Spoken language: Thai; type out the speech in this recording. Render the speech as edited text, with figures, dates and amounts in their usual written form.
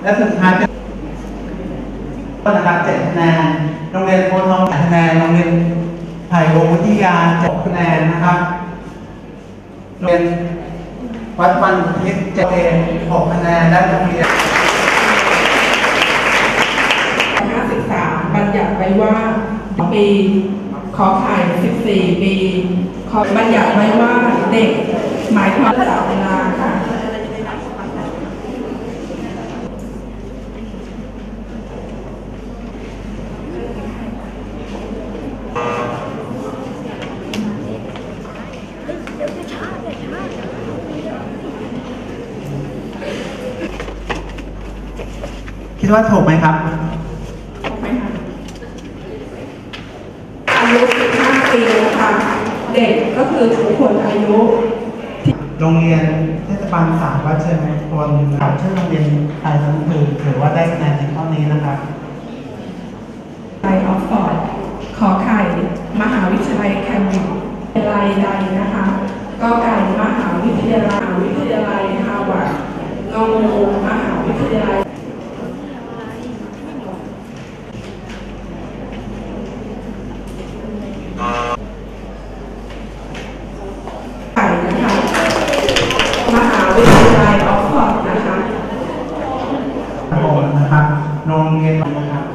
และสุดท้ายเป็นนะครับ7 คะแนนโรงเรียนโพธิ์ทอง8 คะแนนโรงเรียนไผ่วงศ์วิทยา7 คะแนนนะครับโรงเรียนวัดวันพิษ6 คะแนนและโรงเรียน 53บัญญัติไว้ว่าปีขอไข่14 ปีขอบัญญัติไว้ว่าเด็กหมายความว่าเวลาค่ะคิดว่าถูกไหมครับถูกไหมคะอายุ15 ปีค่ะเด็กก็คือทุกคนอายุโรงเรียนเทศบาล3 วัดเชิญพลครับชื่อโรงเรียนไทยทั้งคืนถือว่าได้คะแนนในข้อนี้นะครับไทยออฟฟอร์ดขอไข่มหาวิทยาลัยแคมบริดจ์วิทยาลัยใดนะคะก็ไก่มหาวิทยาลัยฮาร์วาร์ดงองูมหาวิทยาลัยไก่นะคะมหาวิทยาลัยออฟฟอร์ดนะคะนะครับโรงเรียนนะครับ